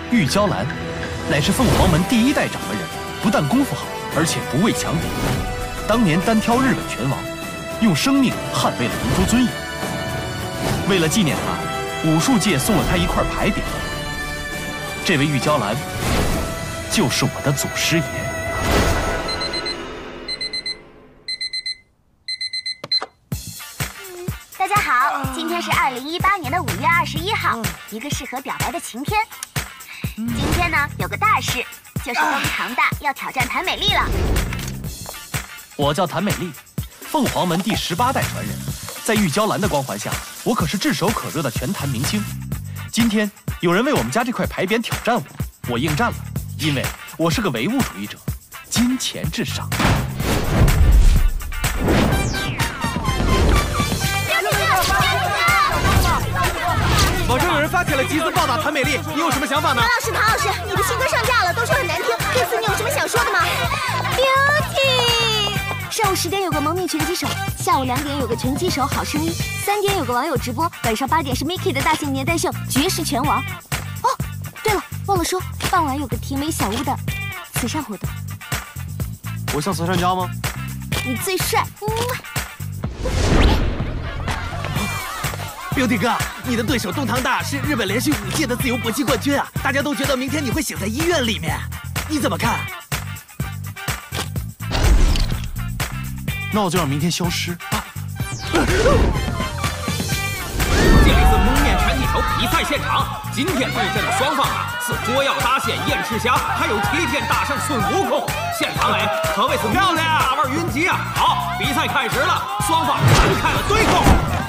玉娇兰乃是凤凰门第一代掌门人，不但功夫好，而且不畏强敌。当年单挑日本拳王，用生命捍卫了民族尊严。为了纪念他，武术界送了他一块牌匾。这位玉娇兰，就是我的祖师爷。 大家好，今天是2018年的5月21号，一个适合表白的晴天。今天呢，有个大事，就是东堂大要挑战谭美丽了。 我叫谭美丽，凤凰门第18代传人，在玉娇兰的光环下，我可是炙手可热的拳坛明星。今天有人为我们家这块牌匾挑战我，我应战了，因为我是个唯物主义者，金钱至上。 网上有人发起了集资报道谭美丽，你有什么想法呢？ 唐老师，你的新歌上架了，都说很难听，对此你有什么想说的吗 ？Beauty。上午10点有个蒙面拳击手，下午2点有个拳击手好声音，3点有个网友直播，晚上8点是 Mickey 的大型年代秀绝世拳王。哦，对了，忘了说，傍晚有个甜美小屋的慈善活动。 我像慈善家吗？ 你最帅。 Beauty 哥，你的对手东堂大是日本连续5届的自由搏击冠军啊！大家都觉得明天你会醒在医院里面，你怎么看？ 那我就让明天消失。 这里是蒙面拳击手比赛现场，今天对阵的双方啊是捉妖大仙燕赤霞，还有齐天大圣孙悟空。现场嘞可谓是漂亮，大腕云集啊！好，比赛开始了，双方展开了对攻。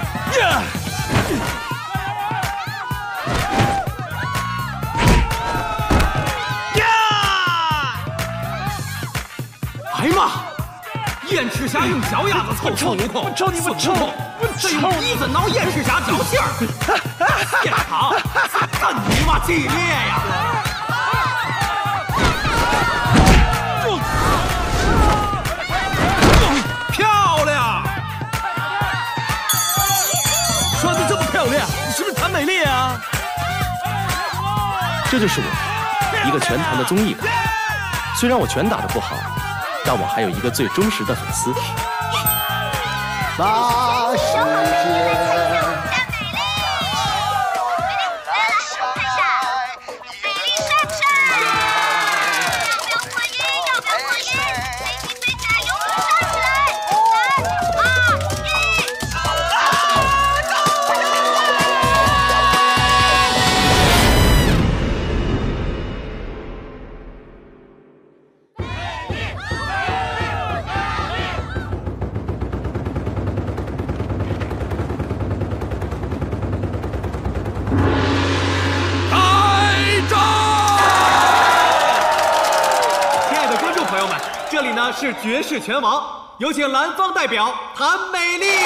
哎呀妈！燕赤霞用脚丫子凑孙悟空，我抽你！这用鼻子挠燕赤霞脚心儿，现场真你妈激烈呀！漂亮！ 穿得这么漂亮，你是不是谭美丽啊？ 这就是我，一个拳坛的综艺咖。虽然我拳打得不好，但我还有一个最忠实的粉丝。 那世界。 是绝世拳王，有请蓝方代表谭美丽。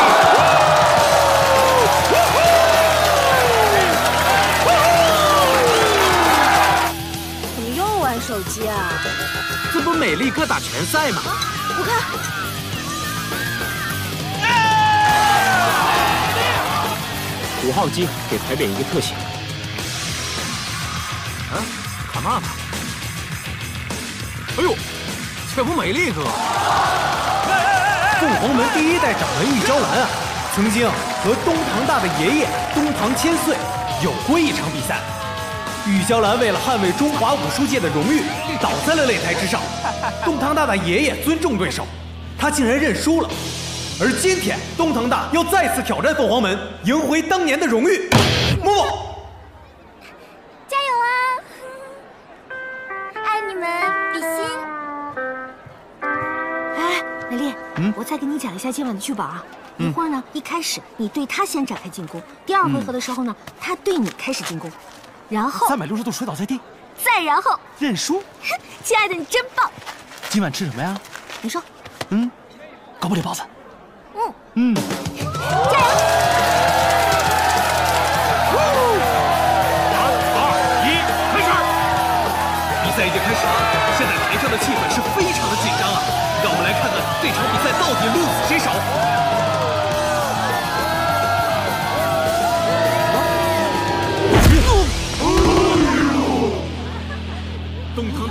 怎么又玩手机啊？ 这不美丽哥打拳赛吗？ 我看。 5号机给牌匾一个特写。 啊，干嘛呢？哎呦！这不美丽哥，凤凰门第1代掌门玉娇兰啊，曾经和东堂大的爷爷东堂千岁有过一场比赛。玉娇兰为了捍卫中华武术界的荣誉，倒在了擂台之上。东堂大的爷爷尊重对手，他竟然认输了。而今天东堂大要再次挑战凤凰门，赢回当年的荣誉。默默。 加油啊！爱你们，比心。美丽，我再给你讲一下今晚的剧本啊。一会儿呢，一开始你对他先展开进攻，第2回合的时候呢，他对你开始进攻，然后 360度摔倒在地， 再然后认输。 亲爱的，你真棒！ 今晚吃什么呀？ 你说。 高不里包子。 加油！ 3、2、1，开始！比赛已经开始了，现在台上的气氛是非常的紧张啊！让我们来看看这场比赛到底鹿死谁手。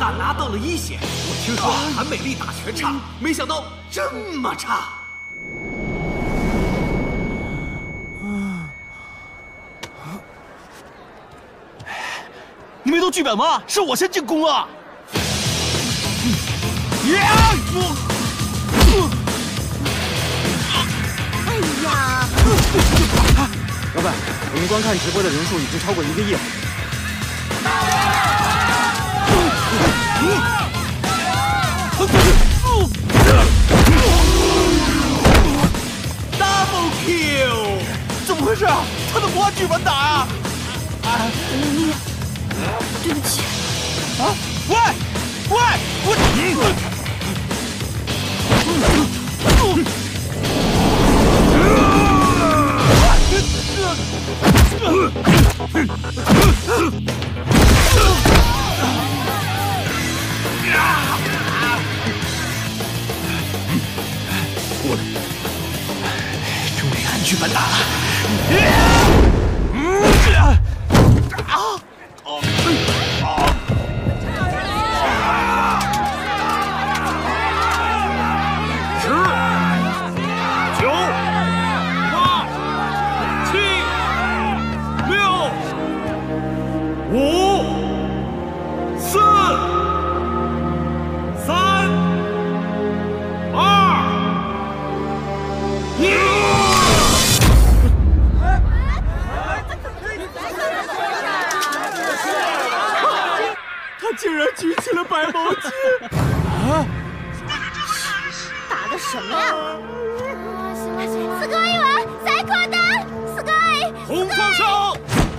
但拿到了1血。我听说韩美丽打拳差，没想到这么差。 你没读剧本吗？是我先进攻啊！ 哎呀！ 老板，我们观看直播的人数已经超过1个亿了。 Double kill！ 怎么回事啊？他怎么不按剧本打啊？ 对不起。 啊！喂！终于按剧本打了。 竟然举起了白毛巾！ 啊！打的什么呀？すごいわ！最高だ！すごい！ 红双手！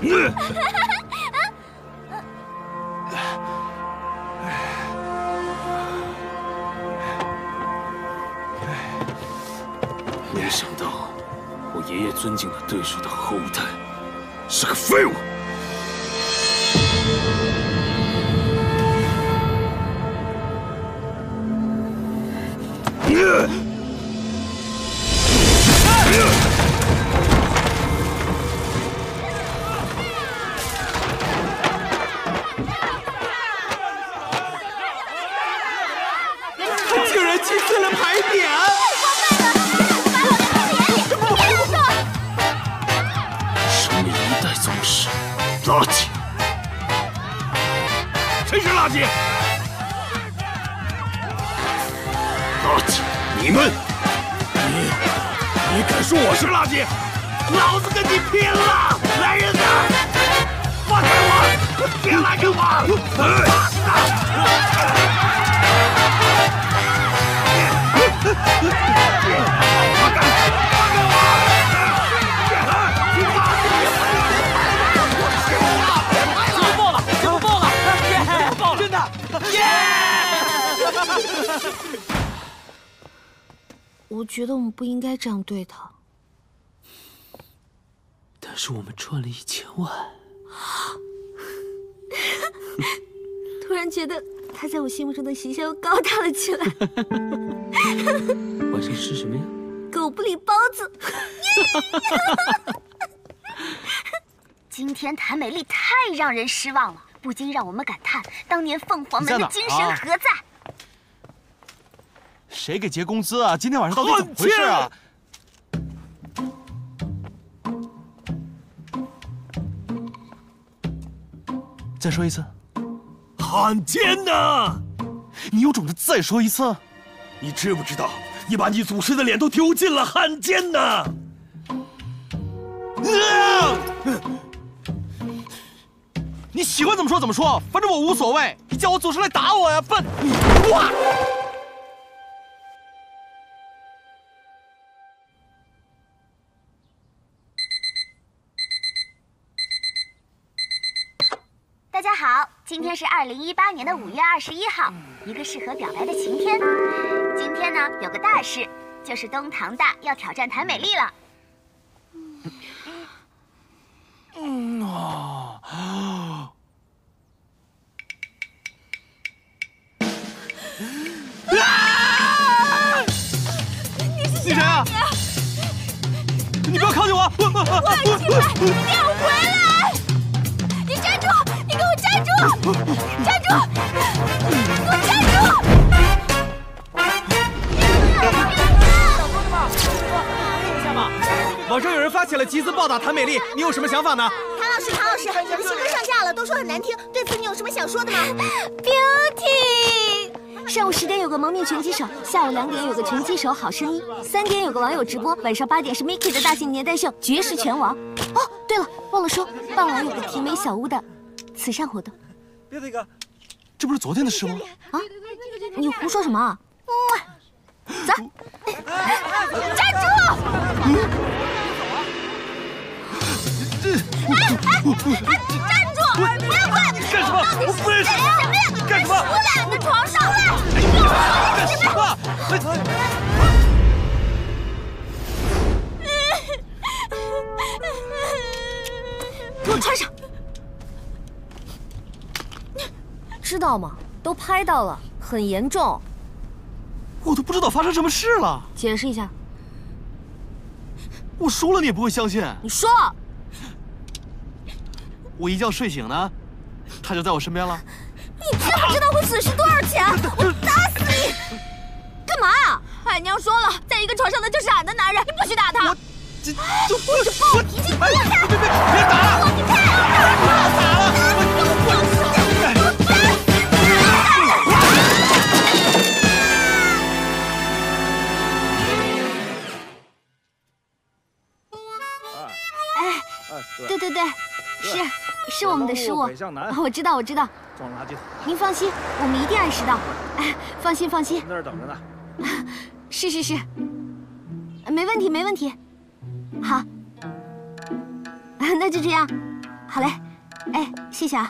没想到，我爷爷尊敬的对手的后代是个废物。 他竟然击碎了牌匾！ 生命一代宗师，垃圾！谁是垃圾？垃圾！你们！你敢说我是垃圾？老子跟你拼了！来人呐！放开我！别拦着我！ 真的！ 我觉得我们不应该这样对他。 但是我们赚了1000万。 突然觉得他在我心目中的形象又高大了起来。 晚上吃什么呀？ 狗不理包子。 今天谭美丽太让人失望了，不禁让我们感叹当年凤凰门的精神何在。 谁给结工资啊？今天晚上到底怎么回事啊？再说一次。 汉奸呐！ 你有种的再说一次！ 你知不知道，你把你祖师的脸都丢尽了！汉奸呐！ 你喜欢怎么说怎么说，反正我无所谓。你叫我祖师来打我呀，笨！哇！ 大家好，今天是2018年的5月21号，一个适合表白的晴天。今天呢，有个大事，就是东堂大要挑战谭美丽了。 你谁啊？你不要靠近我！ 我很奇怪，你给我回来！你站住！你给我站住！站住！ 人发起了集资暴打谭美丽，你有什么想法呢？ 谭老师，你的新歌上架了，都说很难听，对此你有什么想说的吗 ？Beauty。上午10点有个蒙面拳击手，下午2点有个拳击手好声音，3点有个网友直播，晚上8点是 Mickey 的大型年代秀绝世拳王。哦，对了，忘了说，傍晚有个提美小屋的慈善活动。 Beauty哥，这不是昨天的事吗？ 啊，你胡说什么？走，站住！站住！不要过来！ 干什么？我不认识你！干什么？ 出来！你的床上来！ 干什么？ 给我穿上！知道吗？都拍到了，很严重。 我都不知道发生什么事了。 解释一下。 我说了你也不会相信。 你说。 我一觉睡醒呢，他就在我身边了。 你知不知道会损失多少钱？我打死你！干嘛呀？海娘说了，在一个床上的就是俺的男人，你不许打他。 这我是暴脾气，别打！ 别打了！ 你看，打了！对，是我们的失误。我知道。装垃圾桶。 您放心，我们一定按时到。哎，放心。 那儿等着呢。 是，没问题。好，那就这样。好嘞，哎，谢谢啊。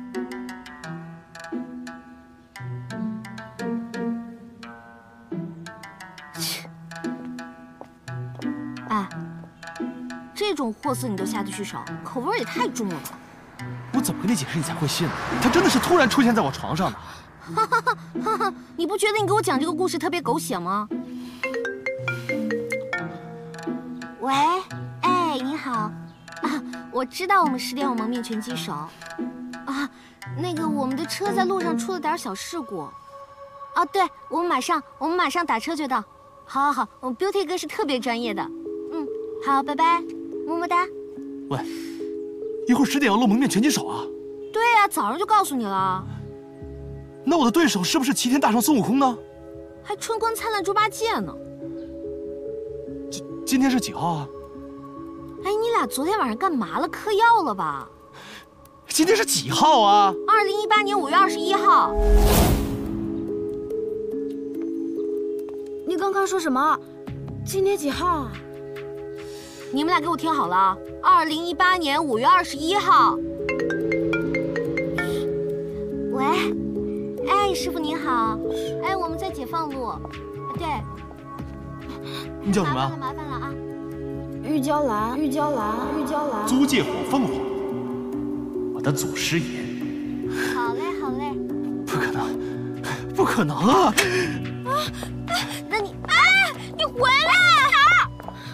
哎，这种货色你都下得去手，口味也太重了吧？ 我怎么跟你解释你才会信呢？他真的是突然出现在我床上的。 哈，你不觉得你给我讲这个故事特别狗血吗？喂，哎，你好，啊，我知道我们10点有蒙面拳击手，啊，那个我们的车在路上出了点小事故，啊，对，我们马上打车就到。好，我们 Beauty 哥是特别专业的，好，拜拜，么么哒。 喂，一会儿10点要录蒙面拳击手啊？ 对呀，早上就告诉你了。 那我的对手是不是齐天大圣孙悟空呢？ 还春光灿烂猪八戒呢。 今天是几号啊？ 哎，你俩昨天晚上干嘛了？嗑药了吧？ 今天是几号啊 ？2018年5月21号。 你刚刚说什么？今天几号啊？ 你们俩给我听好了，2018年5月21号。喂，哎，师傅您好，哎，我们在解放路，对。 你叫什么？ 麻烦了啊！ 玉娇兰。 租界火凤凰，我的祖师爷。 好嘞。 不可能啊！ 那你，哎，你回来！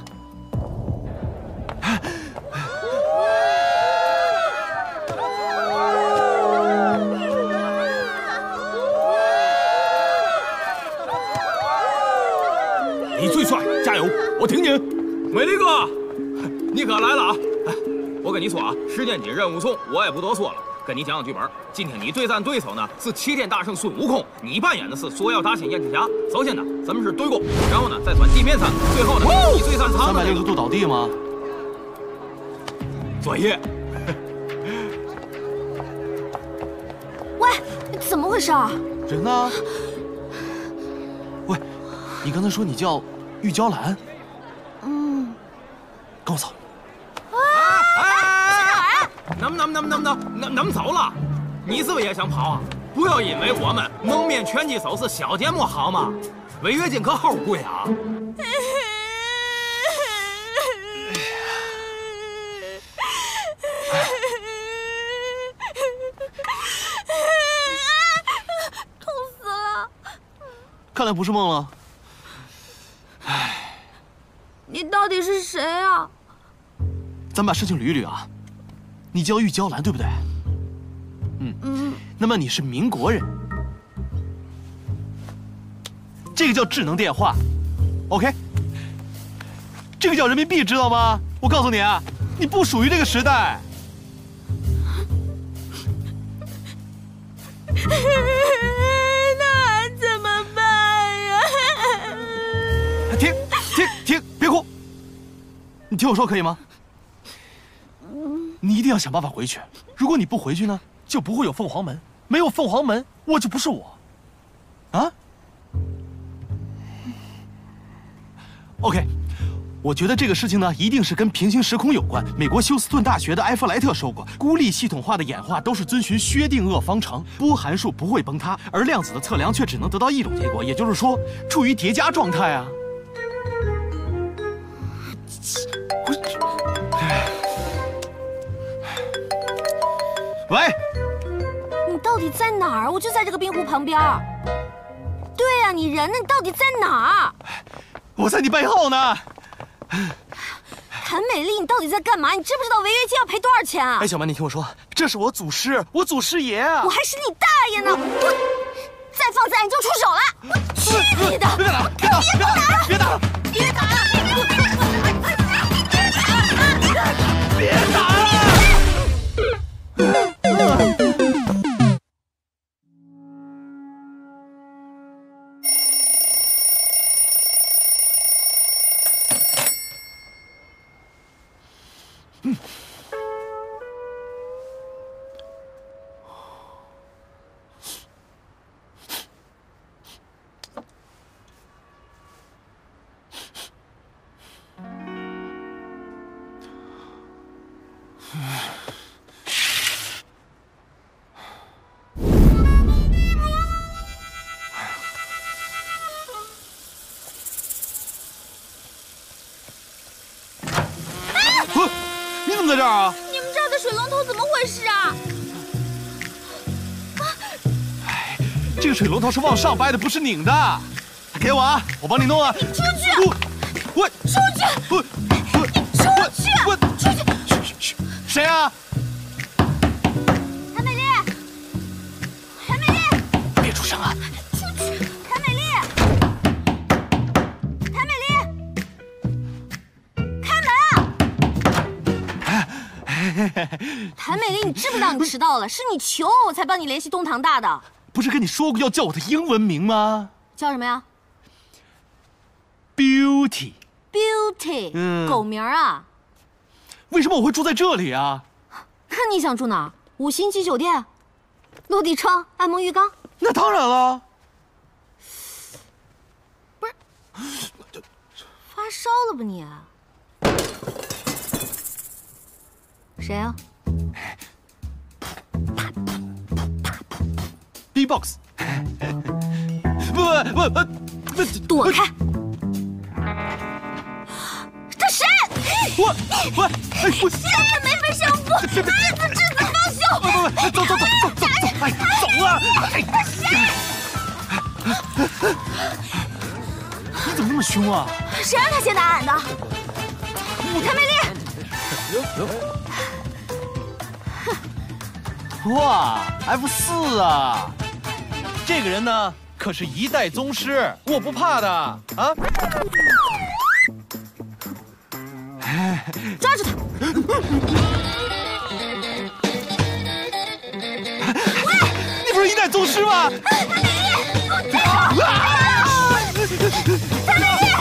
你最帅，加油！我挺你。美丽哥，你可来了啊！哎，我跟你说啊，10点几任务送，我也不多说了。跟你讲讲剧本。今天你对战对手呢是齐天大圣孙悟空，你扮演的是索要大仙燕赤霞。首先呢，咱们是对攻，然后呢再转地面山，最后呢你最擅长的 360度倒地吗？ 专业。 喂，怎么回事啊？ 人呢？喂，你刚才说你叫玉娇兰？跟我走。 能走了？你是不是也想跑啊？不要因为我们蒙面拳击手是小节目好吗？违约金可齁贵啊！ 痛死了！ 看来不是梦了。 唉，你到底是谁啊？ 咱把事情捋一捋啊。你叫玉娇兰对不对？那么你是民国人，这个叫智能电话 ，OK？ 这个叫人民币，知道吗？ 我告诉你啊，你不属于这个时代。 那怎么办呀？ 停，别哭。你听我说可以吗？你一定要想办法回去。如果你不回去呢，就不会有凤凰门。没有凤凰门，我就不是我。啊 ？OK。我觉得这个事情呢，一定是跟平行时空有关。美国休斯顿大学的埃弗莱特说过，孤立系统化的演化都是遵循薛定谔方程，波函数不会崩塌，而量子的测量却只能得到一种结果，也就是说，处于叠加状态啊。喂， 你到底在哪儿？我就在这个冰湖旁边。对呀，你人呢？你到底在哪儿？ 我在你背后呢。 谭美丽，你到底在干嘛？你知不知道违约金要赔多少钱啊？ 哎，小曼，你听我说，这是我祖师，我祖师爷啊！ 我还是你大爷呢！我再放肆你就出手了！我去你的！ 别打了！别打了！别打了！别打了！你怎么在这儿啊？ 你们这儿的水龙头怎么回事啊？ 哎，这个水龙头是往上掰的，不是拧的。给我啊，我帮你弄啊。 你出去！ 我出去！ 我出去！ 嘘，谁啊？ 谭美丽，谭美丽， 别出声啊！ 出去！谭美丽，谭美丽，开门啊！谭美丽，你知不知道你迟到了？是你求我才帮你联系东堂大的。 不是跟你说过要叫我的英文名吗？ 叫什么呀 ？Beauty。 狗名啊？ 为什么我会住在这里啊？ 那你想住哪儿？5星级酒店，落地窗，按摩浴缸？ 那当然了。 不是，发烧了吧你？谁啊 ？B-box。不， 躲开！这谁？ 我， 现在没分胜负，日子至死方休！ 走，哎，走啊！你怎么那么凶啊？ 谁让他先打俺的？谭美丽！ 哇 ，F4啊！这个人呢，可是一代宗师，我不怕的啊！ 抓住他！ 喂，你不是一代宗师吗？ 谭美丽！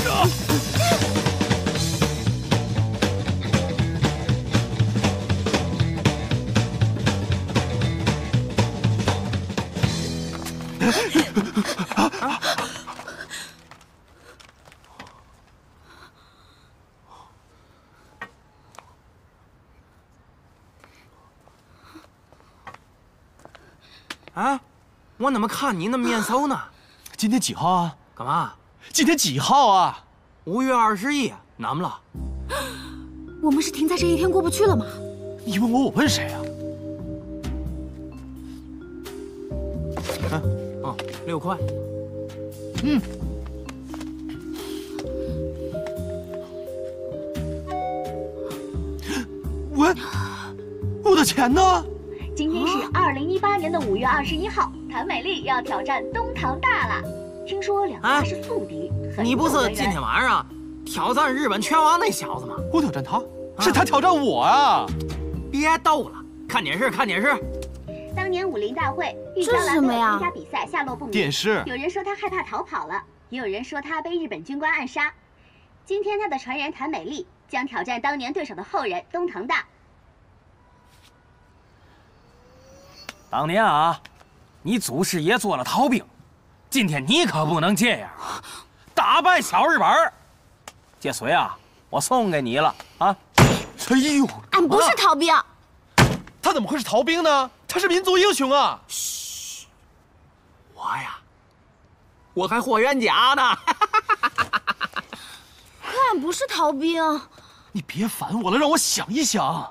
哎，我怎么看你那么面熟呢？ 今天几号啊？ 干嘛？ 今天几号啊 5月21，哪么了？ 我们是停在这一天过不去了吗？ 你问我，我问谁啊？ 啊，6块。 我的钱呢？ 今天是2018年的5月21号，谭美丽要挑战东堂大了。听说两家是宿敌，很你不是有渊源今天晚上挑战日本拳王那小子吗？ 我挑战他，是他挑战我啊！ 别逗了，看电视，看电视。 当年武林大会，玉这娇兰为是什么呀了参加比赛下落不明。 电视。 有人说他害怕逃跑了，也有人说他被日本军官暗杀。今天他的传人谭美丽将挑战当年对手的后人东堂大。 当年啊，你祖师爷做了逃兵，今天你可不能这样，打败小日本。这水啊，我送给你了啊！ 哎呦， 俺不是逃兵。 他怎么会是逃兵呢？他是民族英雄啊！ 嘘，我呀，我还霍元甲呢。 可俺不是逃兵。 你别烦我了，让我想一想。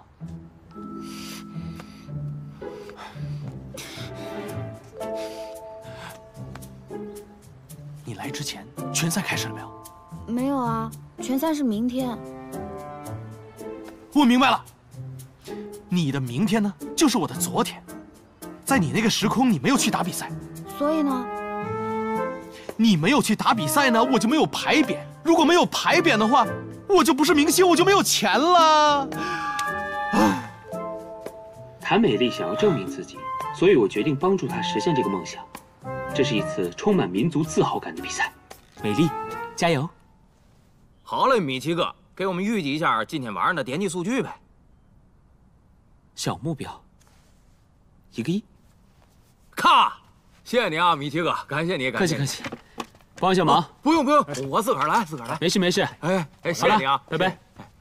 你来之前，拳赛开始了没有？ 没有啊，拳赛是明天。 我明白了，你的明天呢，就是我的昨天。在你那个时空，你没有去打比赛， 所以呢？ 你没有去打比赛呢，我就没有牌匾。如果没有牌匾的话，我就不是明星，我就没有钱了。 谭美丽想要证明自己，所以我决定帮助她实现这个梦想。这是一次充满民族自豪感的比赛。美丽，加油！ 好嘞，米奇哥，给我们预计一下今天晚上的点击数据呗。 小目标，1个亿。 咔！谢谢你啊，米奇哥，感谢你，感谢。 客气，帮一下忙。 不用，我自个儿来，自个儿来。 没事。 哎，谢谢你啊， 拜拜。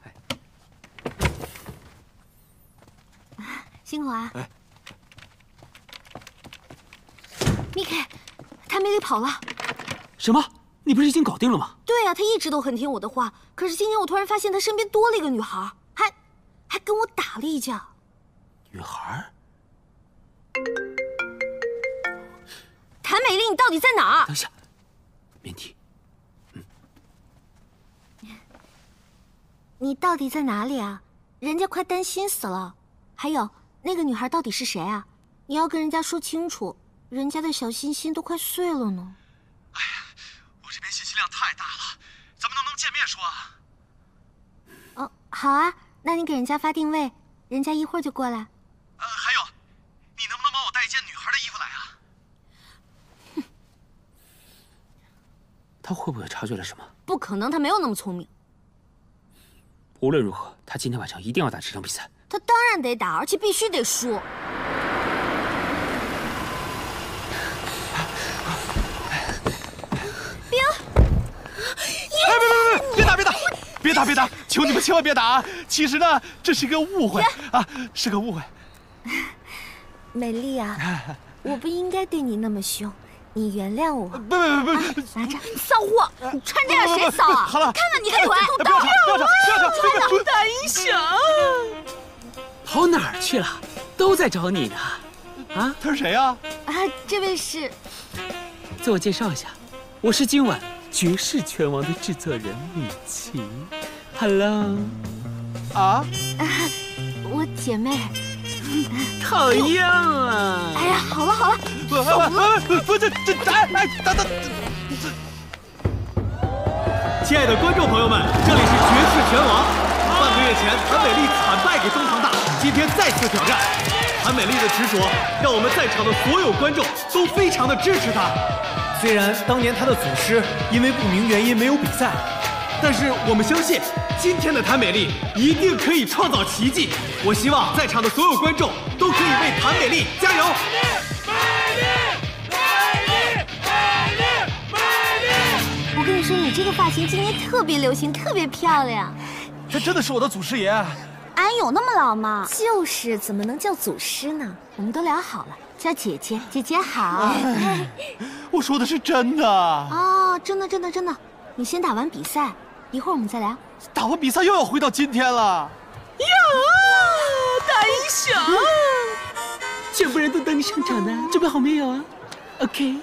辛苦啊。Mickey， 谭美丽跑了。 什么？你不是已经搞定了吗？ 对啊，她一直都很听我的话。可是今天我突然发现她身边多了一个女孩，还跟我打了一架。 女孩？ 谭美丽，你到底在哪儿？ 等一下，免提。 你到底在哪里啊？人家快担心死了。还有，那个女孩到底是谁啊？你要跟人家说清楚，人家的小心心都快碎了呢。 哎呀，我这边信息量太大了，咱们能不能见面说啊？ 哦，好啊，那你给人家发定位，人家一会儿就过来。 还有，你能不能帮我带一件女孩的衣服来啊？ 他会不会察觉了什么？ 不可能，他没有那么聪明。 无论如何，他今天晚上一定要打这场比赛。 他当然得打，而且必须得输。 别打！求你们千万别打！其实呢，这是个误会啊，是个误会。 美丽啊，我不应该对你那么凶，你原谅我。 不， 拿着，骚货！你穿这样谁骚啊？ 好了， 看看你个腿！ 不要吵！ 大英雄， 跑哪儿去了？都在找你呢。啊， 他是谁啊？ 这位是…… 自我介绍一下，我是今晚绝世拳王的制作人米奇。Hello。 我姐妹。 讨厌啊！ 哎呀，好了， 不， 亲爱的观众朋友们，这里是绝世拳王。半个月前，谭美丽惨败给东堂大，今天再次挑战。谭美丽的执着，让我们在场的所有观众都非常的支持她。虽然当年她的祖师因为不明原因没有比赛，但是我们相信，今天的谭美丽一定可以创造奇迹。我希望在场的所有观众都可以为谭美丽加油！ 我跟你说，你这个发型今年特别流行，特别漂亮。 这真的是我的祖师爷。 俺有那么老吗？就是，怎么能叫祖师呢？我们都聊好了，叫姐姐，姐姐好。 我说的是真的。 哦，真的。你先打完比赛，一会儿我们再聊。 打完比赛又要回到今天了。 呀，大英雄！ 全部人都等你上场呢，准备好没有啊 ？OK。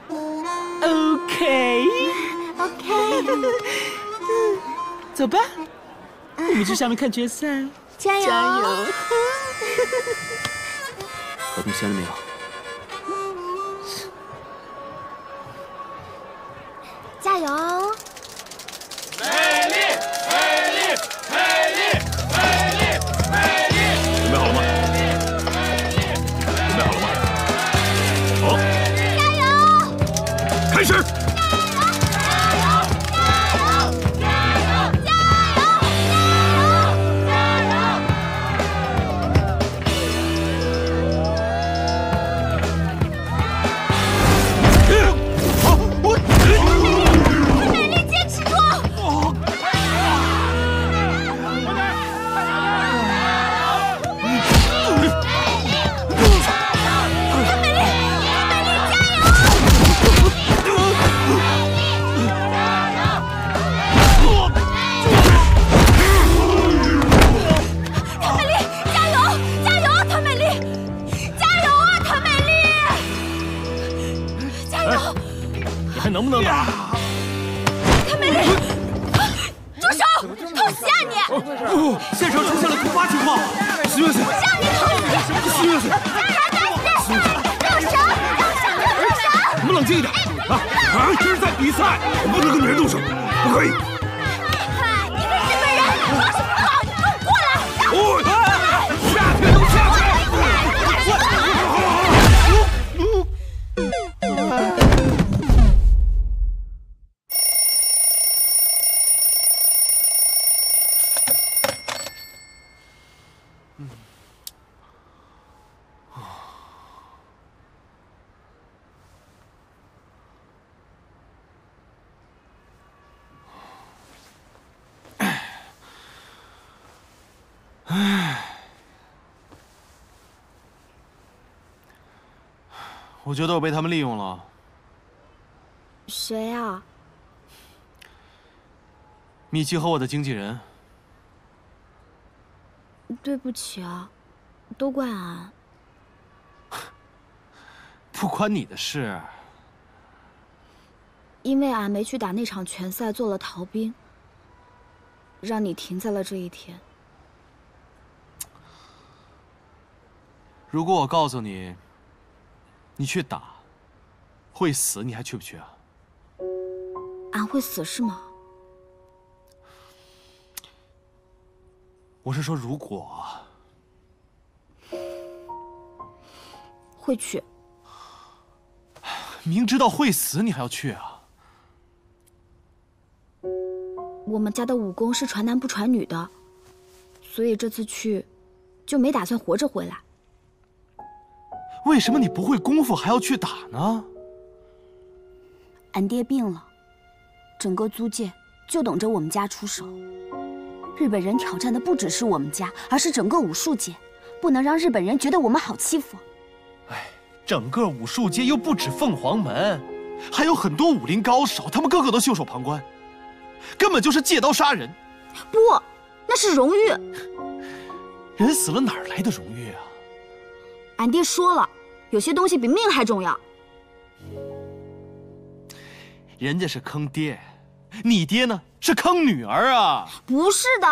走吧，我们去下面看决赛。 加油！ 合同签了没有？ 加油！ 美丽。 能不能打？ 谭美丽，住手！偷袭啊你！ 现场出现了突发情况，徐月雪， 让你偷袭！ 徐月雪， 住手！ 你们冷静一点啊！这是在比赛，不能跟女人动手，不可以。 你个日本人，装什么好？你给我过来！ 下去都下去！我觉得我被他们利用了。 谁啊？ 米奇和我的经纪人。 对不起啊，都怪俺。 不关你的事。 因为俺没去打那场拳赛，做了逃兵，让你停在了这一天。 如果我告诉你，你去打，会死，你还去不去啊？ 俺会死是吗？ 我是说，如果会去。 明知道会死，你还要去啊？ 我们家的武功是传男不传女的，所以这次去，就没打算活着回来。 为什么你不会功夫还要去打呢？ 俺爹病了，整个租界就等着我们家出手。日本人挑战的不只是我们家，而是整个武术界，不能让日本人觉得我们好欺负。 哎，整个武术界又不止凤凰门，还有很多武林高手，他们个个都袖手旁观，根本就是借刀杀人。 不，那是荣誉。 人死了哪儿来的荣誉啊？ 俺爹说了，有些东西比命还重要。 人家是坑爹，你爹呢是坑女儿啊！ 不是的。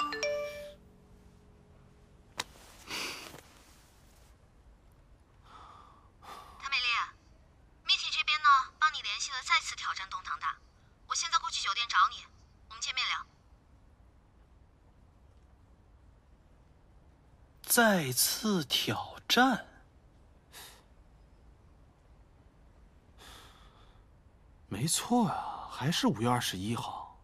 谭美丽，Miki 这边呢，帮你联系了再次挑战东堂大，我现在过去酒店找你，我们见面聊。 再次挑战？没错啊，还是5月21号。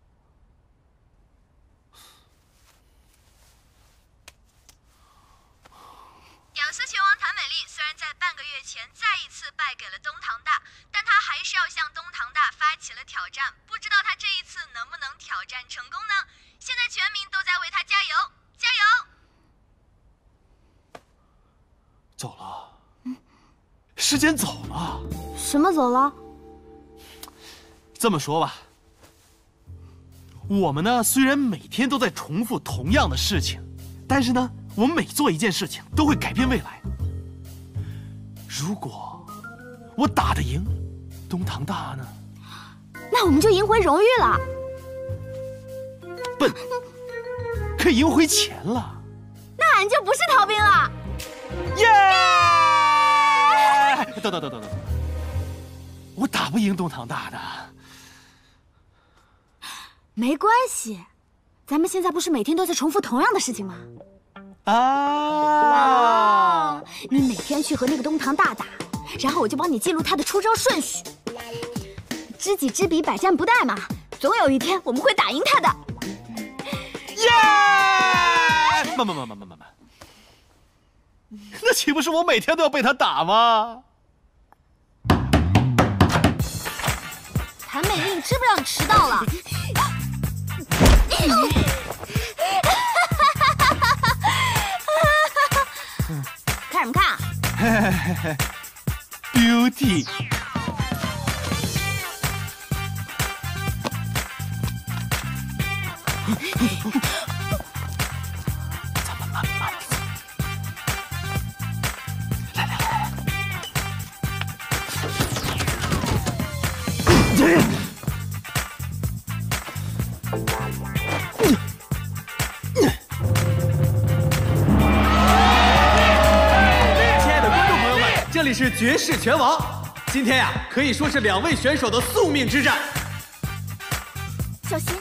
亚瑟拳王谭美丽虽然在半个月前再一次败给了东堂大，但她还是要向东堂大发起了挑战，不知道她这一次能不能挑战成功呢？现在全民都在为她加油，加油！ 走了，时间走了。 什么走了？ 这么说吧，我们呢虽然每天都在重复同样的事情，但是呢，我们每做一件事情都会改变未来。如果我打得赢东堂大呢？ 那我们就赢回荣誉了。 笨，可以赢回钱了。 那俺就不是逃兵了。 耶！等，我打不赢东堂大的。 没关系，咱们现在不是每天都在重复同样的事情吗？ 啊！ 你每天去和那个东堂大打，然后我就帮你记录他的出招顺序。知己知彼，百战不殆嘛，总有一天我们会打赢他的。 耶！慢，那岂不是我每天都要被他打吗？ 谭美丽，你知不知道你迟到了？看什么看？ Beauty。咱们慢慢走。来。 这里是绝世拳王，今天呀，可以说是2位选手的宿命之战。 小心！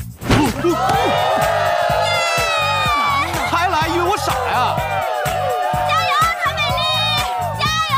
还来，以为我傻呀？ 加油，谭美丽！加油！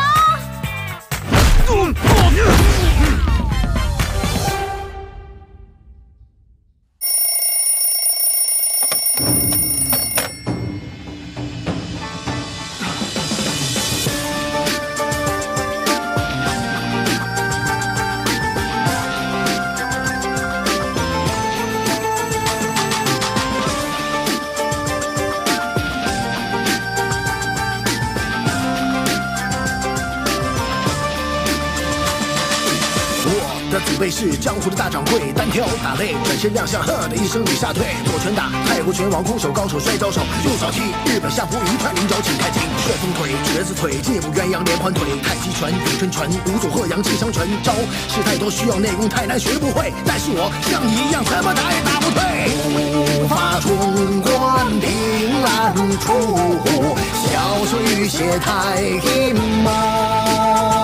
祖辈是江湖的大掌柜，单挑打擂，转身亮相，呵的一声你下退。左拳打泰国拳王，空手高手摔跤手，右脚踢日本相扑一串菱角请开庭，旋风腿、瘸子腿、劲舞鸳鸯连环腿，太极拳、咏春拳、五祖鹤阳气相拳，招式太多需要内功太难学不会，但是我像你一样怎么打也打不退。无法冲冠凭栏处，小手雨鞋太阴谋。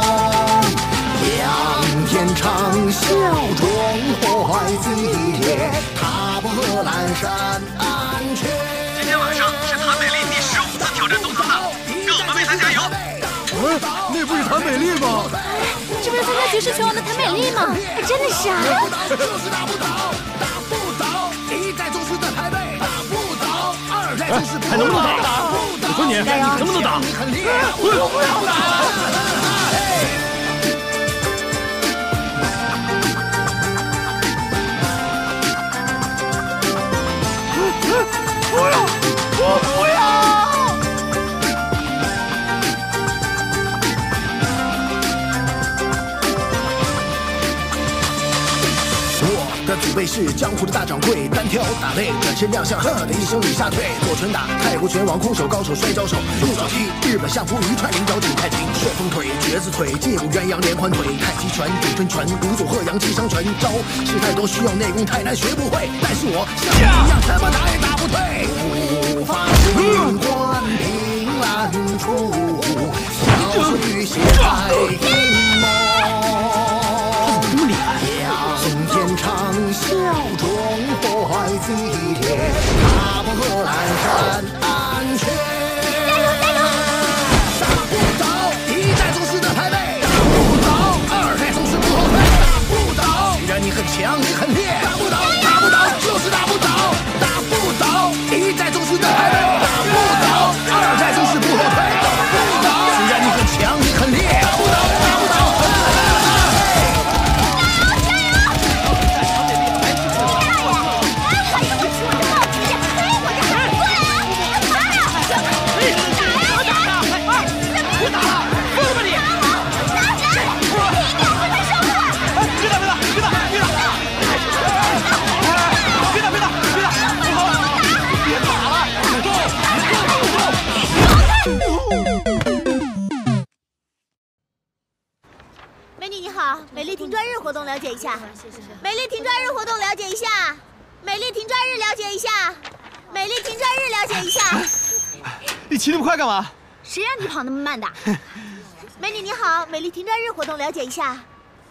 天长啸中怀自野，踏破贺兰山安全。 今天晚上是谭美丽第15次挑战东堂大，让我们为她加油！ 那不是谭美丽吗？ 这不是参加绝世拳王的谭美丽吗？真的是啊！ 就是打不倒，打不倒，一代宗师的台北，打不倒，二代宗师还能不能打？我说你能不能打？ 我不要打！ 我不要！ 我的祖辈是江湖的大掌柜，单挑打擂，转身亮相，呵的一声你下退。左拳打泰国拳王，空手高手摔跤手，右脚踢日本相扑一串菱角请开庭，旋风腿、瘸子腿、劲舞鸳鸯连环腿，太极拳、咏春拳、五祖鹤阳气相拳，招式太多需要内功太难学不会，但是我像你一样怎么打也打不退。无法冲冠凭栏处，小手雨鞋太阴谋。天长啸中怀自野，踏破贺兰山安全。 加油加油！ 打不倒一代宗师的台北，打不倒二代宗师不后退，打不倒。既然你很强，你很烈，打不倒，打不倒，就是打不倒，打不倒一代宗师的台北，打不倒二代宗师不后退，打不倒。虽然你很强，你很烈，打不倒，打不倒。 美女你好，美丽停专日活动了解一下。美丽停专日活动了解一下。美丽停专日了解一下。美丽停专日了解一下。 你骑那么快干嘛？ 谁让你跑那么慢的？ 美女你好，美丽停专日活动了解一下。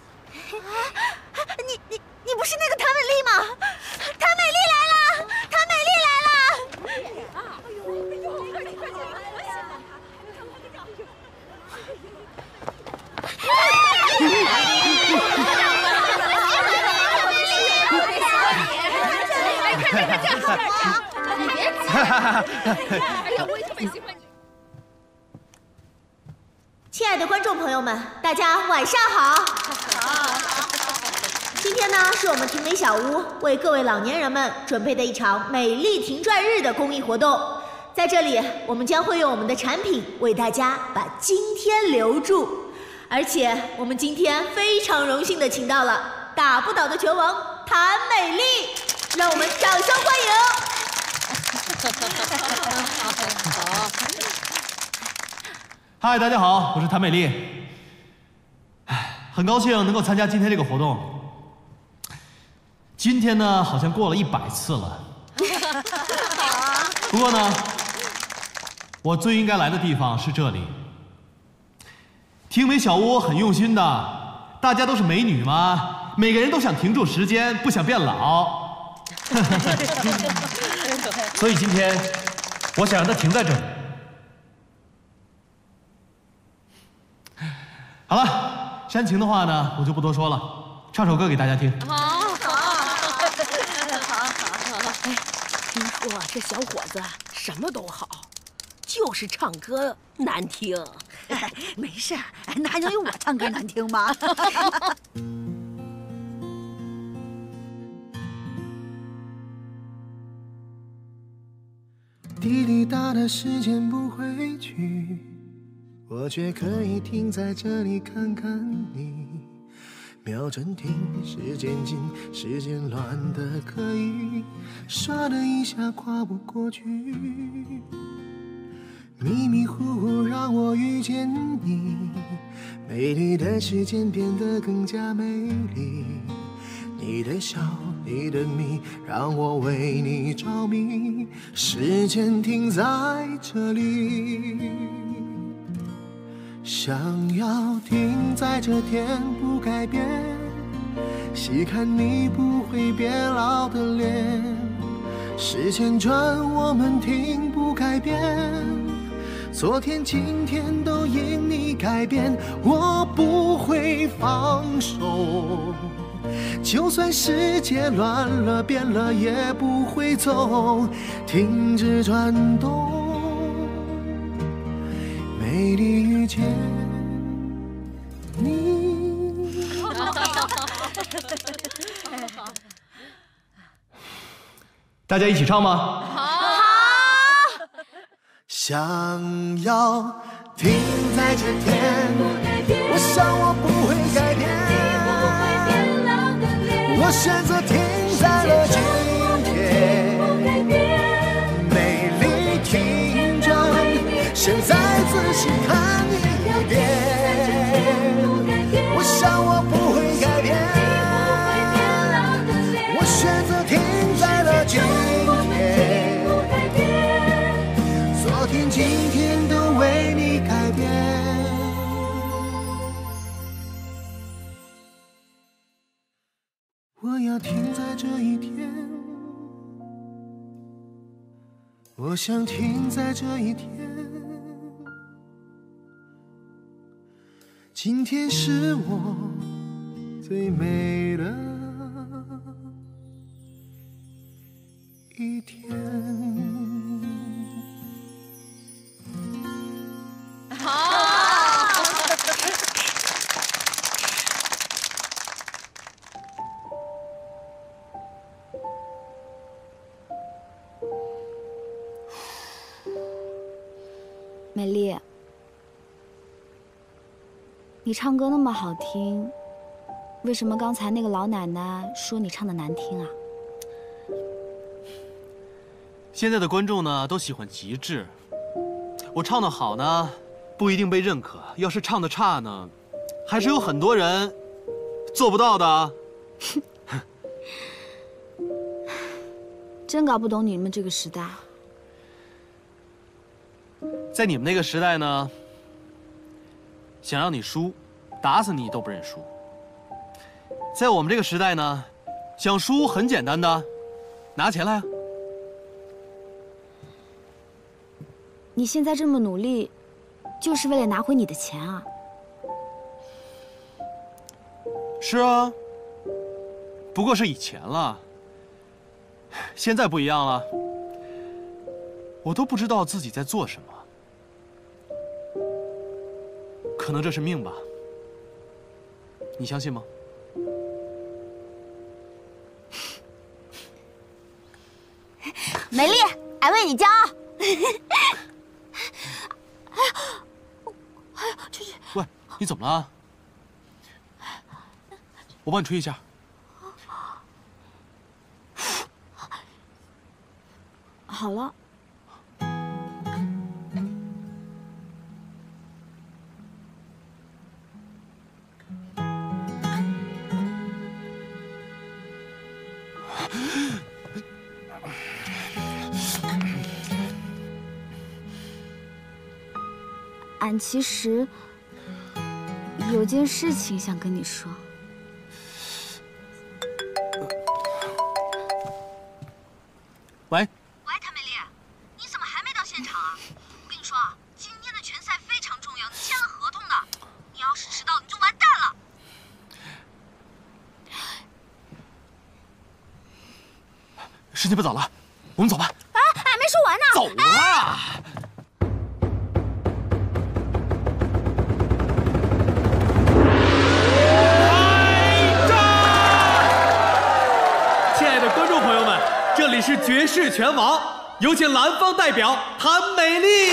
你不是那个谭美丽吗？谭美丽来了！谭美丽来了！亲爱的观众朋友们，大家晚上好。今天呢，是我们婷美小屋为各位老年人们准备的一场美丽停转日的公益活动。在这里，我们将会用我们的产品为大家把今天留住。而且，我们今天非常荣幸的请到了打不倒的拳王谭美丽，让我们掌声欢迎。 嗨，大家好，我是谭美丽。很高兴能够参加今天这个活动。今天呢，好像过了100次了。不过呢，我最应该来的地方是这里， 听梅小屋很用心的，大家都是美女嘛，每个人都想停住时间，不想变老。所以今天，我想让它停在这里。好了，煽情的话呢，我就不多说了，唱首歌给大家听。 好。哎，听说这小伙子什么都好，就是唱歌难听。 没事，那还能有我唱歌难听吗？ 滴滴答的时间不会去，我却可以停在这里看看你。秒针停，时间紧，时间乱的可以，唰的一下跨不过去。迷迷糊糊让我遇见你，美丽的时间变得更加美丽。你的笑，你的谜，让我为你着迷。时间停在这里，想要停在这天不改变，细看你不会变老的脸。时间转，我们停不改变。昨天、今天都因你改变，我不会放手。就算世界乱了、变了，也不会走，停止转动。美丽遇见你。 大家一起唱吗？ 好。 想要停在这天，我想我不会改变，我选择停在了今天。美丽停着，现在仔细看一遍，我想我不会改变，我选择停在了今天。昨天、今天都为你改变。我要停在这一天，我想停在这一天。今天是我最美的一天。 美丽，你唱歌那么好听，为什么刚才那个老奶奶说你唱的难听啊？ 现在的观众呢，都喜欢极致。我唱的好呢，不一定被认可；要是唱的差呢，还是有很多人做不到的。 真搞不懂你们这个时代。 在你们那个时代呢，想让你输，打死你都不认输。在我们这个时代呢，想输很简单的，拿钱来啊！ 你现在这么努力，就是为了拿回你的钱啊？ 是啊，不过是以前了，现在不一样了。我都不知道自己在做什么。可能这是命吧，你相信吗？ 美丽，俺为你骄傲。 哎呀，去！ 喂，你怎么了？我帮你吹一下。 好了。俺其实有件事情想跟你说。 喂， 谭美丽，你怎么还没到现场啊？我跟你说啊，今天的拳赛非常重要，你签了合同的，你要是迟到你就完蛋了。 时间不早了，我们走吧。 啊，还没说完呢。 走啊！ 亲爱的观众朋友们，这里是绝世拳王，有请蓝方代表谭美丽。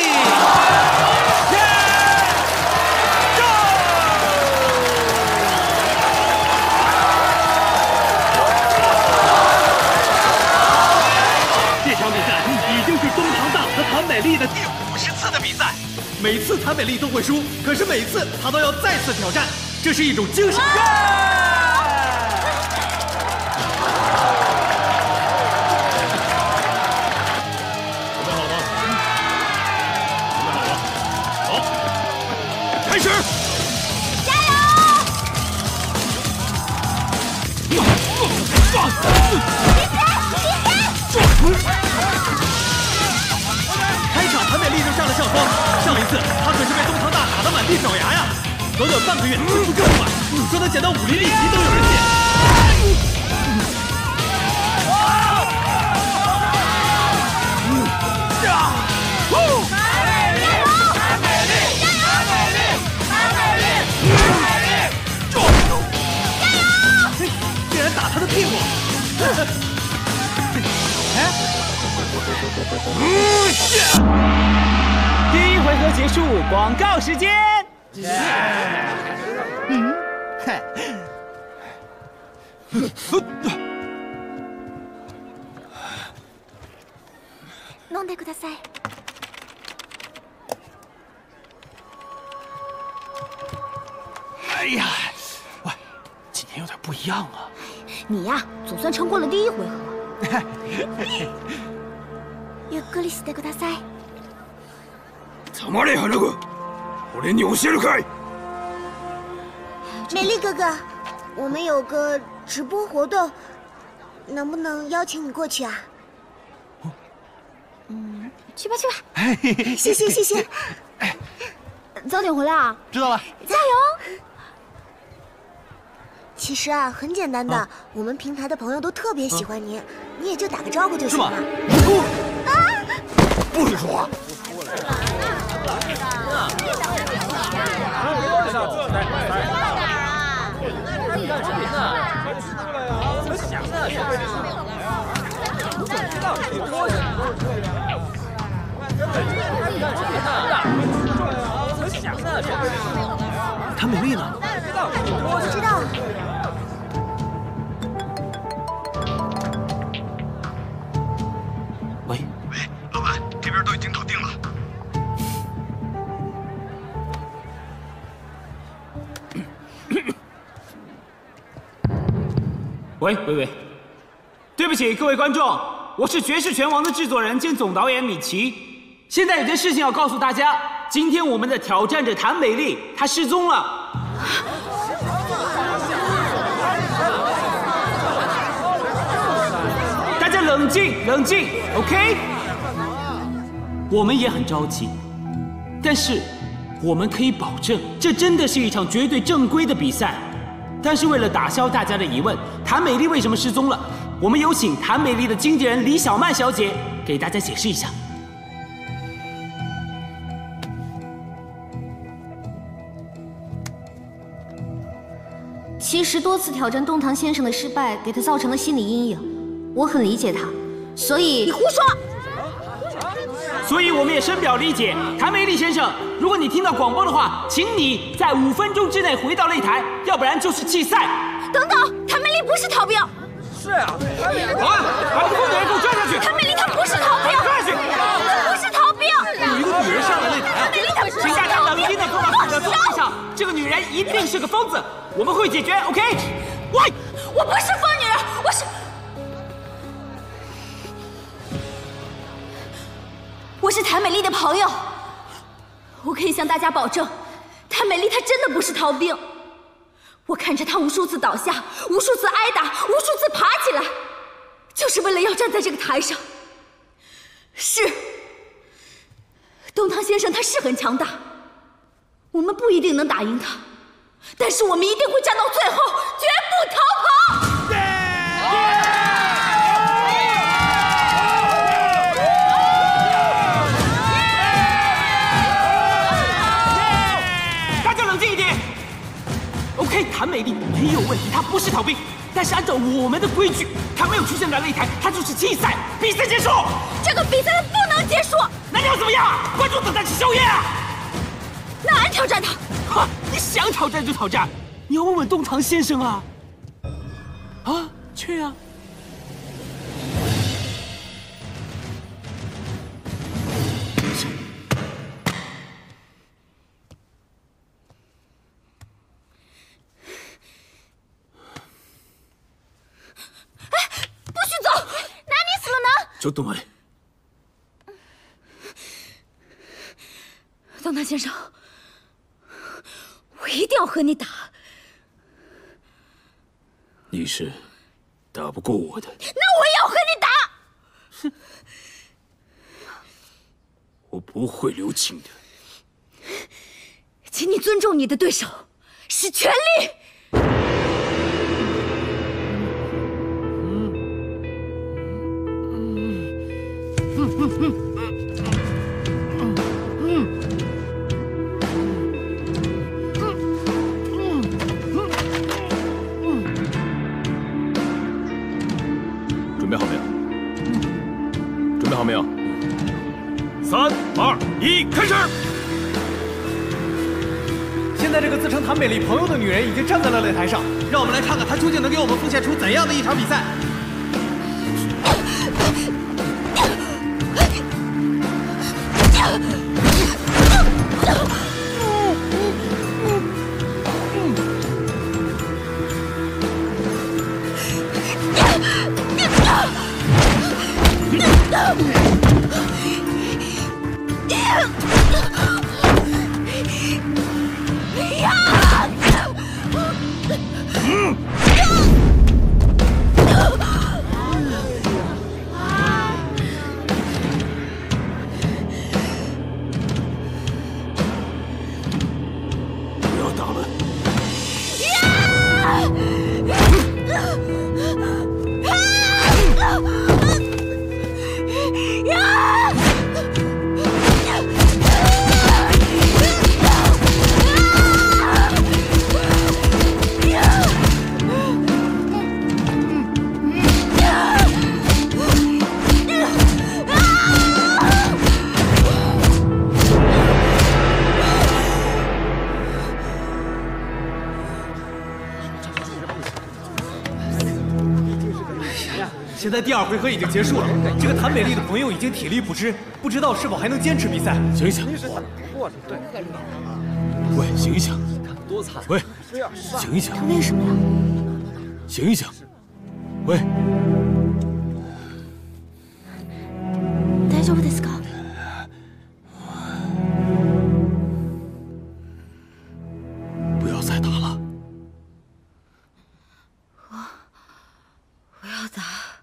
这场比赛已经是东堂大和谭美丽的第50次的比赛。 每次谭美丽都会输，可是每次她都要再次挑战，这是一种精神。 开始！ 加油！ 开场谭美丽就占了上风，上一次她可是被东堂大打得满地找牙呀！短短半个月就出这么快，说她捡到武林秘籍都有人信。竟然打他的屁股！ 第一回合结束，广告时间。 飲んでください。 哎呀，喂，今天有点不一样啊。 你呀，总算撑过了第一回合。 ゆっくりしてください。 怎么了，花子？我连你教えるかい？ 美丽哥哥，我们有个直播活动，能不能邀请你过去啊？ 去吧去吧。 谢谢谢谢。 早点回来啊！ 知道了。 加油！ 其实啊，很简单的，我们平台的朋友都特别喜欢您，你也就打个招呼就行了。 不许说话！谭美丽呢？ 不知道。 喂， 老板，这边都已经搞定了。 喂，对不起各位观众，我是《绝世拳王》的制作人兼总导演米奇。现在有件事情要告诉大家，今天我们的挑战者谭美丽她失踪了。大家冷静 ，OK？ 我们也很着急，但是我们可以保证，这真的是一场绝对正规的比赛。但是为了打消大家的疑问，谭美丽为什么失踪了？我们有请谭美丽的经纪人李小曼小姐给大家解释一下。 其实多次挑战东堂先生的失败，给他造成了心理阴影，我很理解他，所以你胡说！ 所以我们也深表理解，谭美丽先生，如果你听到广播的话，请你在5分钟之内回到擂台，要不然就是弃赛。 等等，谭美丽不是逃兵。 是啊，谭美丽，好，把疯女人给我抓下去！ 谭美丽她不是逃兵， 抓下去！ 她不是逃兵。 有一个女人上了擂台啊！ 谭美丽她不是逃兵。 请大家冷静地坐到自己的座位上，这个女人一定是个疯子，我们会解决 ，OK？ 喂， 我不是疯女人，我是谭美丽的朋友，我可以向大家保证， 谭美丽她真的不是逃兵，我看着她无数次倒下，无数次挨打，无数次爬起来，就是为了要站在这个台上。是，东堂先生他是很强大，我们不一定能打赢他，但是我们一定会战到最后，绝不逃跑。 OK， 谭美丽没有问题，她不是逃兵。但是按照我们的规矩，她没有出现在擂台，她就是弃赛，比赛结束。 这个比赛不能结束。 那你要怎么样？观众等待吃宵夜啊！ 那俺挑战他。 哈，你想挑战就挑战，你要问问东堂先生啊。啊，去啊！ ちょっと待て。 东堂先生，我一定要和你打。 你是打不过我的。 那我也要和你打。 哼，我不会留情的。 请你尊重你的对手，使全力。 准备好没有？准备好没有？3、2、1，开始！ 现在这个自称谭美丽朋友的女人已经站在了擂台上，让我们来看看她究竟能给我们奉献出怎样的一场比赛。现在第2回合已经结束了，这个谭美丽的朋友已经体力不支，不知道是否还能坚持比赛。 醒醒！喂，醒醒！喂，醒醒！ 为什么呀？ 醒醒！喂！ 大丈夫ですか？ 不要再打了。 我要打。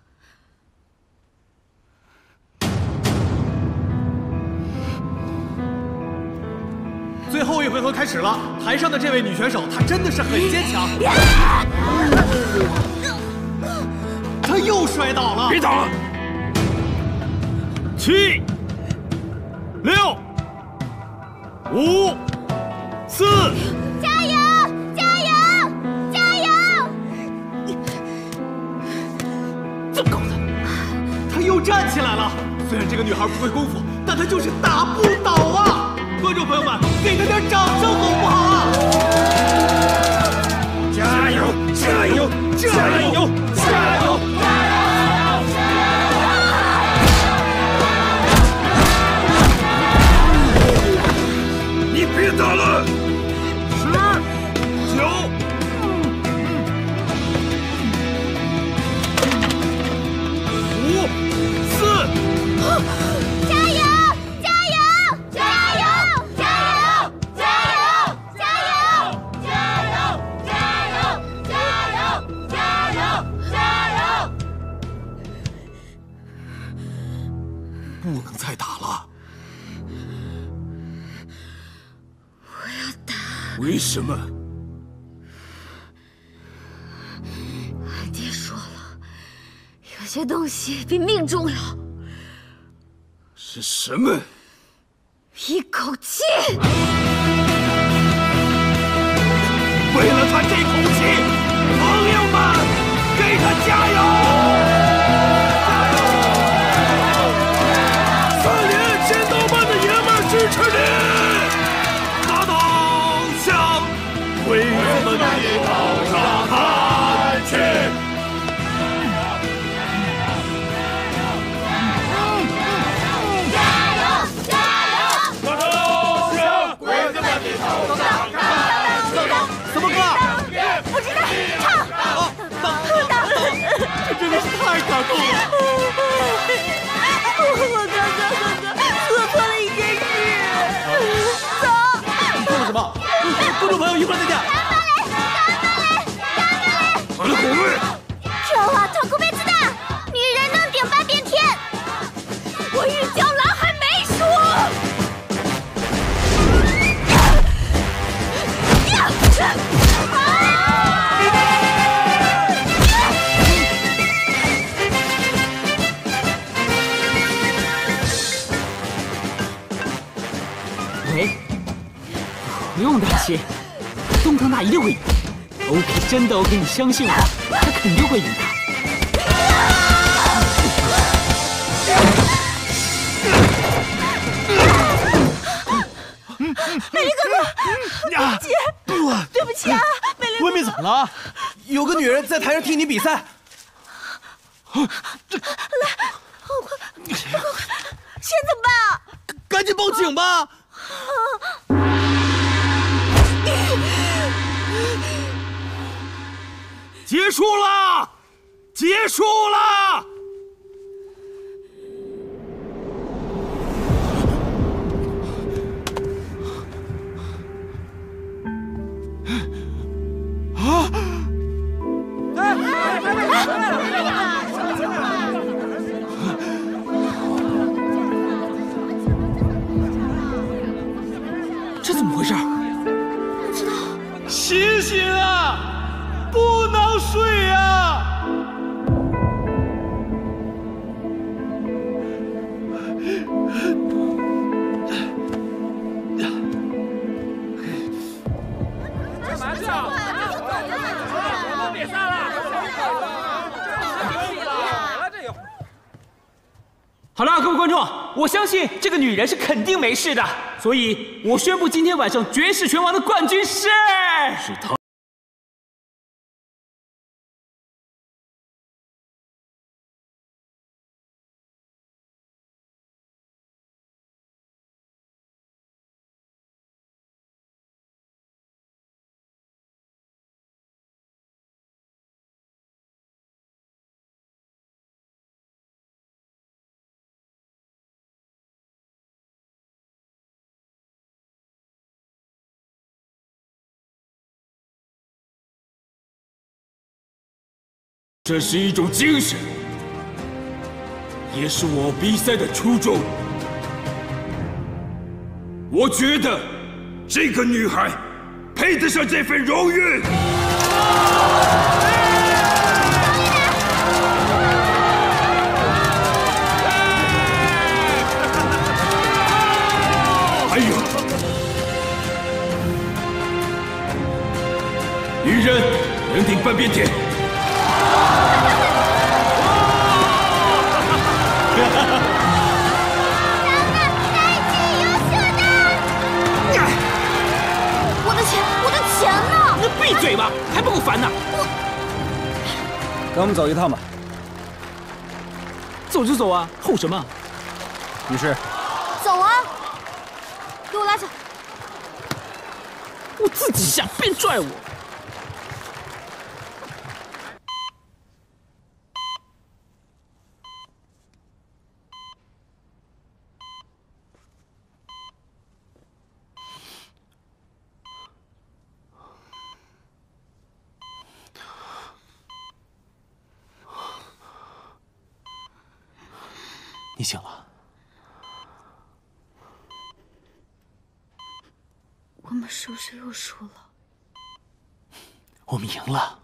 最后1回合开始了，台上的这位女选手，她真的是很坚强。她又摔倒了。 别打了。7、6、5、4。 加油！加油！加油！ 怎么搞的？她又站起来了。虽然这个女孩不会功夫，但她就是打不倒啊！观众朋友们，给她点掌声好不好啊？ 加油！加油！加油！加油！你别打了！10、9、5、4。 加油！加油！加油！加油！加油！加为什么？ 爹说了，有些东西比命重要。 是什么？ 一口气。 为了他这口气，朋友们，给他加油！4连先导班的爷们支持你，拿刀向鬼子们的刀上砍去！ 这真的是太感动了！ 我刚刚做错了一件事。走。 你做了什么？观众朋友，一会儿再见。 好的，虎妹。 这话特别自大，女人能顶半边天。我玉娇兰还没说。 喂，不用担心，东堂大一定会赢。OK， 真的 OK， 你相信我，他肯定会赢的。 美丽哥哥，姐，对不起啊，美丽。 温敏怎么了？有个女人在台上听你比赛。 来，快，现在怎么办啊？ 赶紧报警吧！ 结束了，结束了！啊！ 这怎么回事？ 不知道。 醒醒啊！不能睡啊！ 干嘛去啊？比赛了！ 好了，各位观众，我相信这个女人是肯定没事的，所以我宣布今天晚上绝世拳王的冠军是她。 这是一种精神，也是我比赛的初衷。我觉得这个女孩配得上这份荣誉。还有，女人能顶半边天。 闭嘴吧，还不够烦呢！ 跟我们走一趟吧。 走就走啊，吼什么？ 女士， 走啊！给我拉下！ 我自己下，别拽我！ 你醒了？ 我没们是不是又输了？ 我们赢了。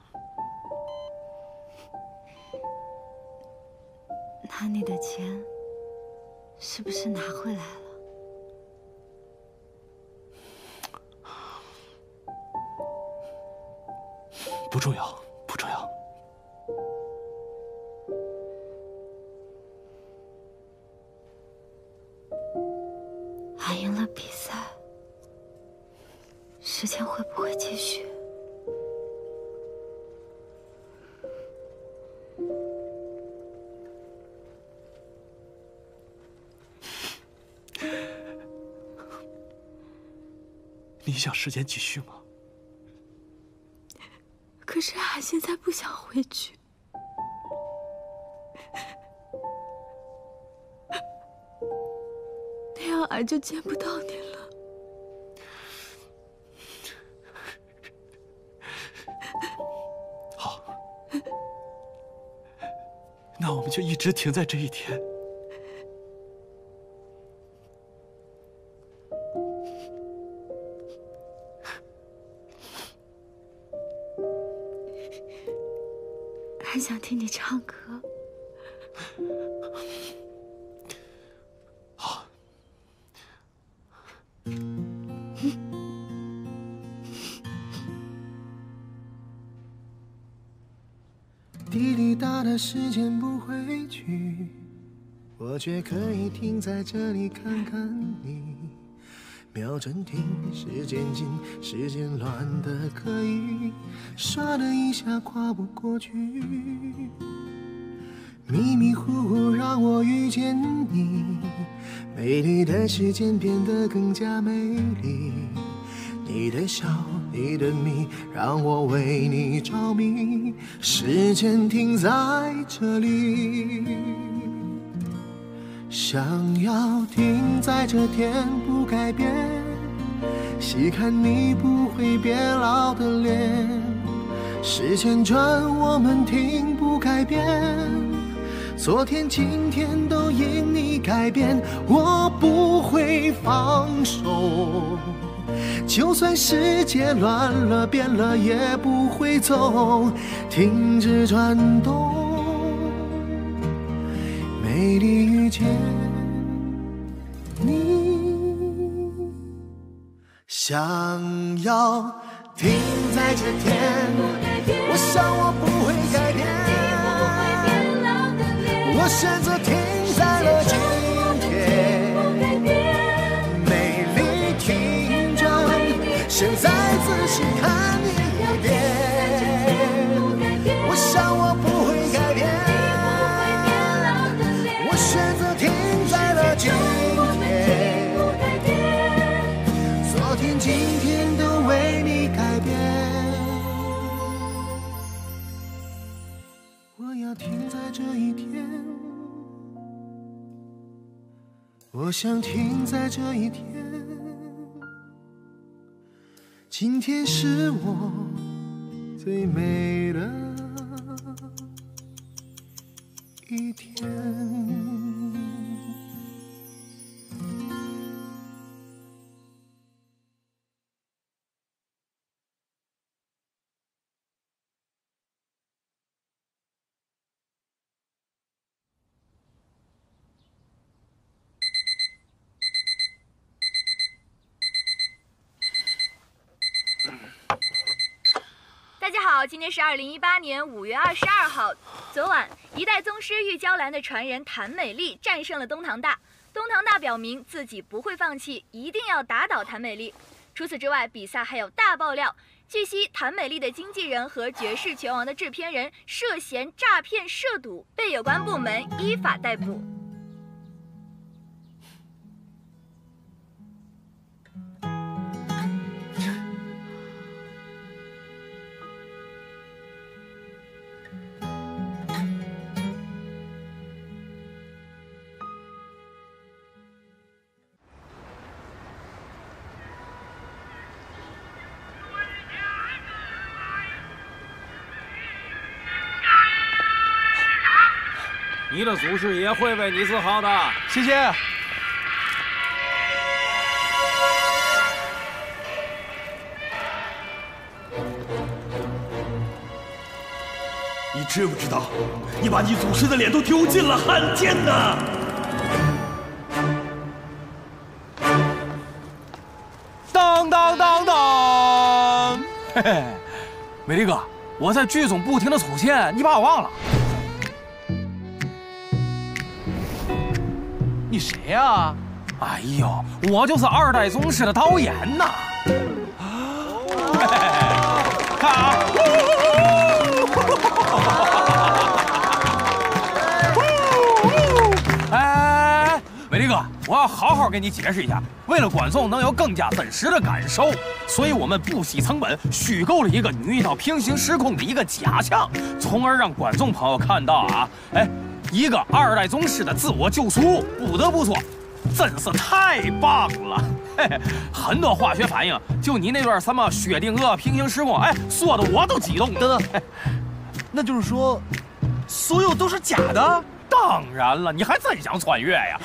那你的钱是不是拿回来了？ 不重要，不重要。 俺赢了比赛，时间会不会继续？ 你想时间继续吗？ 可是俺现在不想回去。那样俺就见不到你了。 好，那我们就一直停在这一天。 俺想听你唱歌。 好。 滴滴答的时间不会去，我却可以停在这里看看你。秒针停，时间紧，时间乱的可以，唰的一下跨不过去。迷迷糊糊让我遇见你，美丽的时间变得更加美丽。你的笑，你的谜，让我为你着迷。时间停在这里，想要停在这天不改变，细看你不会变老的脸。时间转，我们停不改变，昨天今天都因你改变，我不会放手。就算世界乱了变了也不会走，停止转动。美丽遇见你，想要停在这天，我想我不会改变，我选择停在了今天。美丽停转，现在仔细看你一遍，我想我不会改变，我选择停在了今天，昨天今天都为你改变，我要停在这一天，我想停在这一天，今天是我最美的一天。 大家好，今天是2018年5月22号。昨晚，一代宗师玉娇兰的传人谭美丽战胜了东堂大。东堂大表明自己不会放弃，一定要打倒谭美丽。除此之外，比赛还有大爆料。据悉，谭美丽的经纪人和绝世拳王的制片人涉嫌诈骗涉赌，被有关部门依法逮捕。 你的祖师爷会为你自豪的。 谢谢。 你知不知道，你把你祖师的脸都丢尽了汉奸呢？ 当当当当！嘿嘿，美丽哥，我在剧中不停的出现，你把我忘了。你谁呀？哎呦，我就是2代宗师的导演呐！看啊！哎，美丽哥，我要好好给你解释一下，为了观众能有更加真实的感受，所以我们不惜成本虚构了一个女一到平行时空的一个假象，从而让观众朋友看到啊，一个2代宗师的自我救赎。不得不说，真是太棒了！嘿嘿，很多化学反应，就你那段什么薛定谔平行时空，说的我都激动了。 等等，那就是说，所有都是假的？ 当然了，你还真想穿越呀？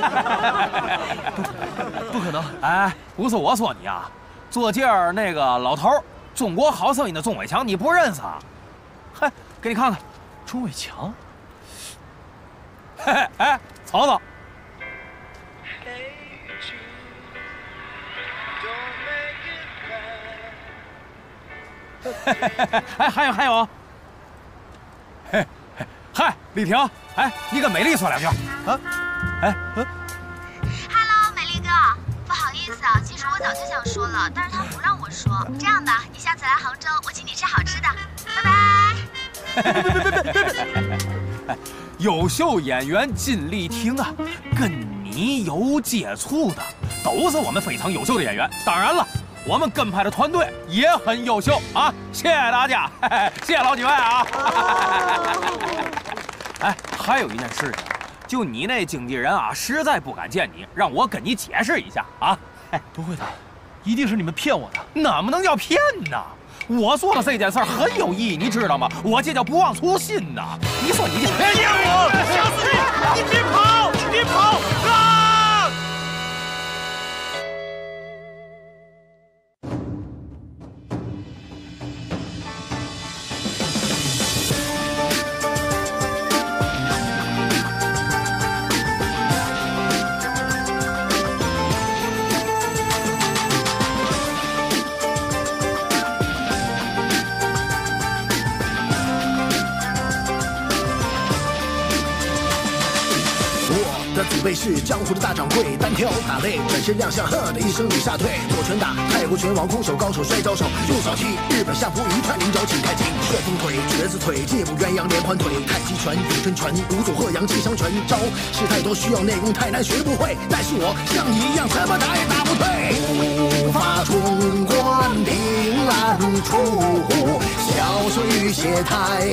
不可能！ 不是我说你啊，坐这儿那个老头，中国好声音的钟伟强，你不认识啊？嘿，给你看看， 钟伟强。 嘿，瞅瞅。还有，嗨，丽婷，你跟美丽说2句啊 Hello， 美丽哥，不好意思啊，其实我早就想说了，但是他不让我说。这样吧，你下次来杭州，我请你吃好吃的，拜拜。优秀演员金丽婷啊，跟你有接触的都是我们非常优秀的演员。当然了，我们跟拍的团队也很优秀啊！谢谢大家，谢谢老几位啊！还有一件事情，就你那经纪人啊，实在不敢见你，让我跟你解释一下啊！ 不会的，一定是你们骗我的。 怎么能叫骗呢？我做的这件事很有意义，你知道吗？我这叫不忘初心呐！你说你这骗我， 吓死你！你别跑，别跑！啊！ 祖辈是江湖的大掌柜，单挑打擂，转身亮相，呵的一声女下退，左拳打泰国拳王，空手高手摔跤手，右手踢日本相扑一串灵爪，请开金旋风腿、瘸子腿、借步鸳鸯连环腿、太极拳、咏春拳、五祖鹤阳吉祥拳，招式太多需要内功，太难学不会。但是我像你一样，怎么打也打不退。无法冲冠凭栏处，小水血太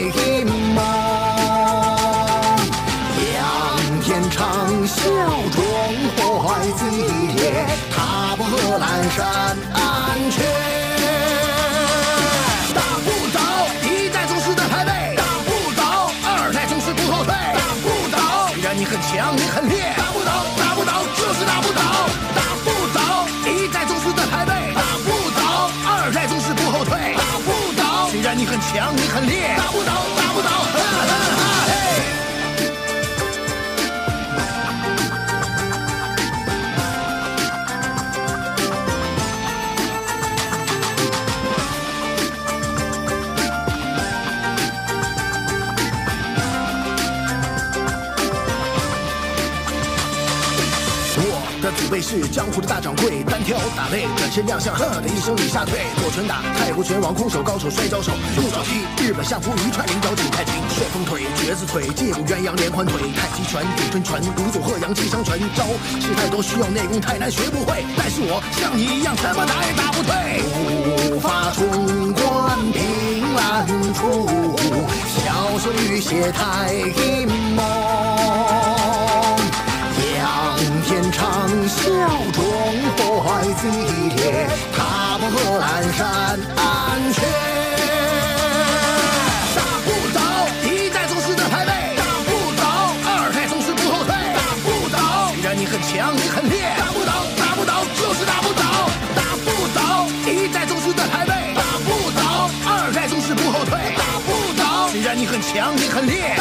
猛。天长啸中怀激烈，踏破贺兰山安全。打不倒1代宗师的排位，打不倒2代宗师不后退，打不倒虽然你很强你很烈，打不倒就是打不倒，打不倒1代宗师的排位，打不倒2代宗师不后退，打不倒虽然你很强你很烈，打不倒。祖辈是江湖的大掌柜，单挑打擂，转身亮相，呵的一声女下退，左拳打泰国拳王，空手高手摔跤手，右手踢日本相扑一串灵爪，请开金旋风腿、瘸子腿、借步鸳鸯连环腿、太极拳、咏春拳、五祖鹤阳吉祥拳，招式太多需要内功，太难学不会。但是我像你一样，怎么打也打不退。无法冲冠凭栏处，小水血太猛。天长啸中怀激烈，踏破贺兰山安全。打不倒1代宗师的排位，打不倒2代宗师不后退，打不倒虽然你很强你很烈，打不倒就是打不倒，打不倒1代宗师的排位，打不倒2代宗师不后退，打不倒虽然你很强梁，你很烈。